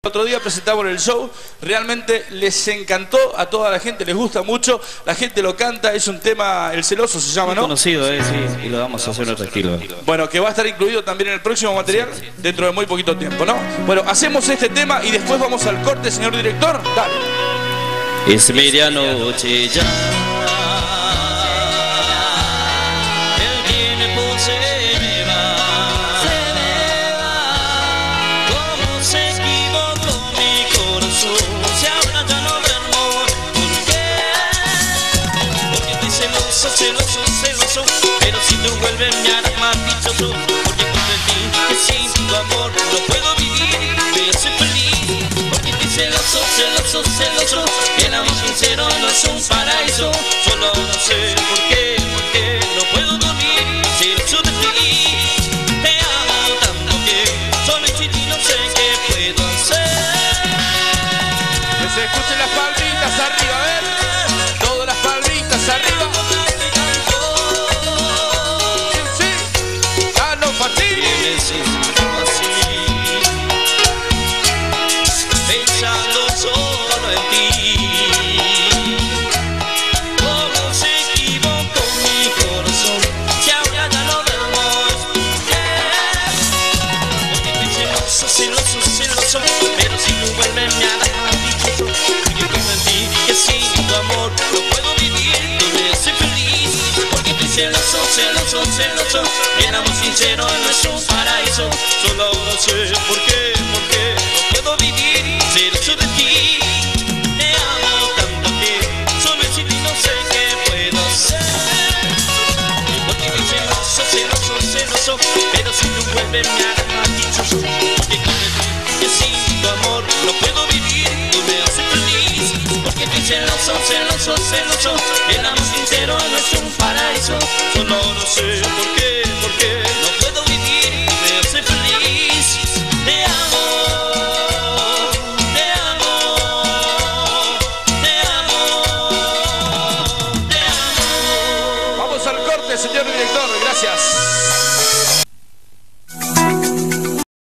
Otro día presentamos el show, realmente les encantó, a toda la gente les gusta mucho, la gente lo canta, es un tema, El Celoso se llama, ¿no? Conocido, sí, y lo vamos a hacer en otro estilo. Bueno, que va a estar incluido también en el próximo material, dentro de muy poquito tiempo, ¿no? Bueno, hacemos este tema y después vamos al corte, señor director, dale. Es medianoche ya. Celoso, pero si tú vuelves me harás más dichoso, porque comprendí que sin tu amor no puedo vivir, voy a ser feliz, porque estoy celoso, que el amor sincero no es un paraíso, solo no sé por qué no puedo dormir, celoso de ti, te amo tanto que solo en ti no sé qué puedo hacer. Que se escuchen las palmitas arriba, a ver, todas las palmitas arriba. Pensando solo en ti, cómo se equivocó mi corazón, si ahora ya no duermo, porque estoy celoso, pero si tú vuelves me harás más dichoso, porque comprendí que sin tu amor no puedo vivir, tú me haces feliz, porque estoy celoso, y el amor sincero no es un paraíso, solo ahora sé por qué no puedo vivir, celoso de ti, te amo tanto que solo sin ti no sé qué puedo hacer, porque estoy celoso, pero si tú vuelves me harás más dichoso, porque comprendí que sin tu amor no puedo vivir, tú me haces feliz, porque estoy celoso, y el amor sincero no es un paraíso, solo no sé por qué no puedo vivir, tú me haces feliz, te amo, te amo, te amo, te amo. Vamos al corte, señor director, gracias.